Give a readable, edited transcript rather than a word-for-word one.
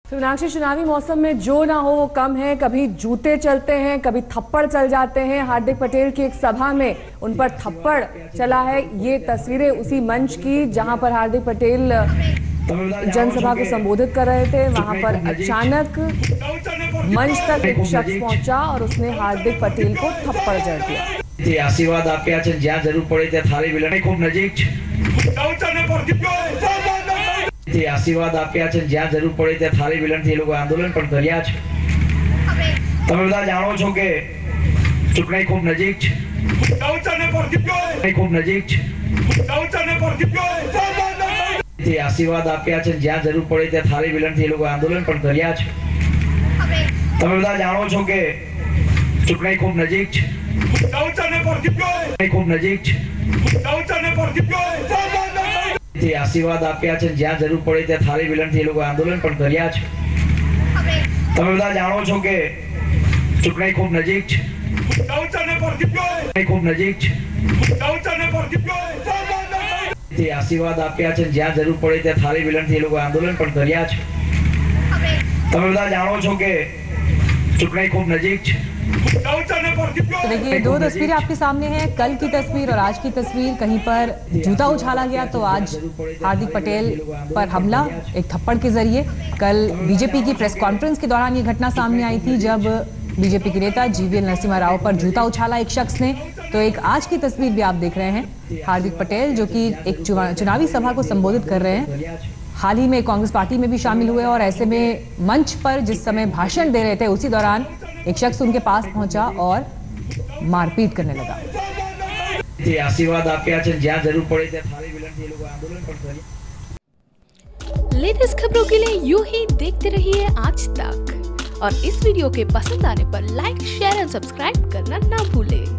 मीनाक्षी, चुनावी मौसम में जो ना हो वो कम है। कभी जूते चलते हैं, कभी थप्पड़ चल जाते हैं। हार्दिक पटेल की एक सभा में उन पर थप्पड़ चला है। ये तस्वीरें उसी मंच की जहां पर हार्दिक पटेल जनसभा को संबोधित कर रहे थे। वहां पर अचानक मंच तक एक शख्स पहुंचा और उसने हार्दिक पटेल को थप्पड़ जड़ दिया। आशीर्वाद आप्या છે જ્યાં જરૂર પડે ત્યાં થાળી વિલણે ખૂબ નજીક છે। આશીર્વાદ આપ્યા છે જ્યાં જરૂર પડે ત્યાં થાળી વિલણથી એ લોકો આંદોલન પણ કર્યા છે। તમે બધા જાણો છો કે ચૂંટણી ખૂબ નજીક છે। ખૂબ નજીક છે। આશીર્વાદ આપ્યા છે જ્યાં જરૂર પડે ત્યાં થાળી વિલણથી એ લોકો આંદોલન પણ કર્યા છે। તમે બધા જાણો છો કે ચૂંટણી ખૂબ નજીક છે। ખૂબ નજીક છે। આશીર્વાદ આપ્યા છે જ્યાં જરૂર પડે ત્યાં થાળી વિલણથી એ લોકો આંદોલન પણ કર્યા છે। તમે બધા જાણો છો કે ચૂંટણી ખૂબ નજીક છે। ખૂબ નજીક છે। આશીર્વાદ આપ્યા છે જ્યાં જરૂર પડે ત્યાં થાળી વિલણથી એ લોકો આંદોલન પણ કર્યા છે। તમે બધા જાણો છો કે ચૂંટણી ખૂબ નજીક છે। तो देखिए, दो तस्वीरें आपके सामने हैं, कल की तस्वीर और आज की तस्वीर। कहीं पर जूता उछाला गया तो आज हार्दिक पटेल पर हमला एक थप्पड़ के जरिए। कल बीजेपी की प्रेस कॉन्फ्रेंस के दौरान ये घटना सामने आई थी जब बीजेपी के नेता जीवीएल नरसिम्हा राव पर जूता उछाला एक शख्स ने। तो एक आज की तस्वीर भी आप देख रहे हैं, हार्दिक पटेल जो कि एक चुनावी सभा को संबोधित कर रहे हैं। हाल ही में कांग्रेस पार्टी में भी शामिल हुए और ऐसे में मंच पर जिस समय भाषण दे रहे थे उसी दौरान एक शख्स उनके पास पहुंचा और मारपीट करने लगा। आशीर्वाद आप्या છે જ્યાં જરૂર પડે ત્યાં થાળી વિલણથી એ લોકો આંદોલન પણ કર્યા। लेटेस्ट खबरों के लिए यूं ही देखते रहिए आज तक और इस वीडियो के पसंद आने पर लाइक, शेयर एंड सब्सक्राइब करना ना भूलें।